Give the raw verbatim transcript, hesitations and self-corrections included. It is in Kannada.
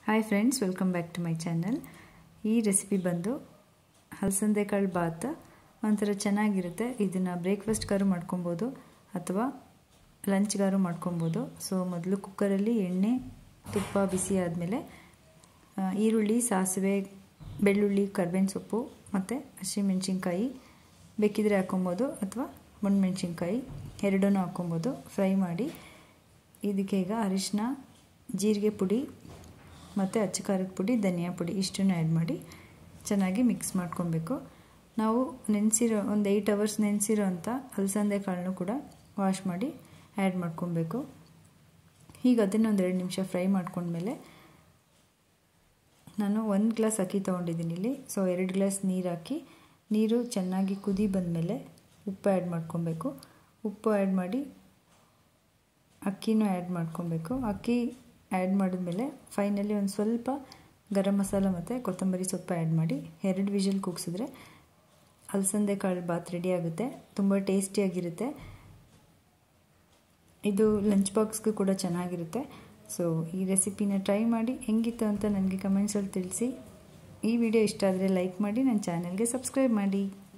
Hi friends, welcome back to my channel. ಈ ರೆಸಿಪಿ ಬಂದು ಅಲಸಂದೆ ಕಾಳು ಬಾತ್ ಒಂಥರ ಚೆನ್ನಾಗಿರುತ್ತೆ. ಇದನ್ನು ಬ್ರೇಕ್ಫಾಸ್ಟ್ಗಾರು ಮಾಡ್ಕೊಬೋದು ಅಥವಾ ಲಂಚ್ಗಾರು ಮಾಡ್ಕೊಬೋದು. ಸೊ ಮೊದಲು ಕುಕ್ಕರಲ್ಲಿ ಎಣ್ಣೆ ತುಪ್ಪ ಬಿಸಿ ಆದಮೇಲೆ ಈರುಳ್ಳಿ, ಸಾಸಿವೆ, ಬೆಳ್ಳುಳ್ಳಿ, ಕರ್ಬೇವಿನ ಸೊಪ್ಪು ಮತ್ತು ಹಸಿಮೆಣಸಿನ್ಕಾಯಿ ಬೇಕಿದ್ರೆ ಹಾಕ್ಕೊಬೋದು ಅಥವಾ ಒಣಮೆಣಸಿನ್ಕಾಯಿ ಎರಡೂ ಹಾಕ್ಕೊಬೋದು. ಫ್ರೈ ಮಾಡಿ ಇದಕ್ಕೆ ಈಗ ಅರಿಶಿನ, ಜೀರಿಗೆ ಪುಡಿ ಮತ್ತು ಅಚ್ಚ ಖಾರದ ಪುಡಿ, ಧನಿಯಾ ಪುಡಿ ಇಷ್ಟನ್ನು ಆ್ಯಡ್ ಮಾಡಿ ಚೆನ್ನಾಗಿ ಮಿಕ್ಸ್ ಮಾಡ್ಕೊಬೇಕು. ನಾವು ನೆನೆಸಿರೋ ಒಂದು ಏಯ್ಟ್ ಅವರ್ಸ್ ನೆನೆಸಿರೋ ಅಂಥ ಅಲಸಂದೆ ಕಾಳನ್ನು ಕೂಡ ವಾಶ್ ಮಾಡಿ ಆ್ಯಡ್ ಮಾಡ್ಕೊಬೇಕು. ಈಗ ಅದನ್ನು ಒಂದು ಎರಡು ನಿಮಿಷ ಫ್ರೈ ಮಾಡ್ಕೊಂಡ್ಮೇಲೆ ನಾನು ಒಂದು ಗ್ಲಾಸ್ ಅಕ್ಕಿ ತೊಗೊಂಡಿದ್ದೀನಿ ಇಲ್ಲಿ. ಸೊ ಎರಡು ಗ್ಲಾಸ್ ನೀರು ಹಾಕಿ ನೀರು ಚೆನ್ನಾಗಿ ಕುದಿ ಬಂದಮೇಲೆ ಉಪ್ಪು ಆ್ಯಡ್ ಮಾಡ್ಕೊಬೇಕು. ಉಪ್ಪು ಆ್ಯಡ್ ಮಾಡಿ ಅಕ್ಕಿನೂ ಆ್ಯಡ್ ಮಾಡ್ಕೊಬೇಕು. ಅಕ್ಕಿ ಆ್ಯಡ್ ಮಾಡಿದ್ಮೇಲೆ ಫೈನಲಿ ಒಂದು ಸ್ವಲ್ಪ ಗರಂ ಮಸಾಲ ಮತ್ತು ಕೊತ್ತಂಬರಿ ಸೊಪ್ಪು ಆ್ಯಡ್ ಮಾಡಿ ಎರಡು ವಿಷಲ್ ಕೂಗಿಸಿದ್ರೆ ಅಲಸಂದೆ ಕಾಳು ಬಾತ್ ರೆಡಿ ಆಗುತ್ತೆ. ತುಂಬ ಟೇಸ್ಟಿಯಾಗಿರುತ್ತೆ. ಇದು ಲಂಚ್ ಬಾಕ್ಸ್ಗೂ ಕೂಡ ಚೆನ್ನಾಗಿರುತ್ತೆ. ಸೊ ಈ ರೆಸಿಪಿನ ಟ್ರೈ ಮಾಡಿ ಹೆಂಗಿತ್ತು ಅಂತ ನನಗೆ ಕಮೆಂಟ್ಸಲ್ಲಿ ತಿಳಿಸಿ. ಈ ವಿಡಿಯೋ ಇಷ್ಟ ಆದರೆ ಲೈಕ್ ಮಾಡಿ, ನನ್ನ ಚಾನಲ್ಗೆ ಸಬ್ಸ್ಕ್ರೈಬ್ ಮಾಡಿ.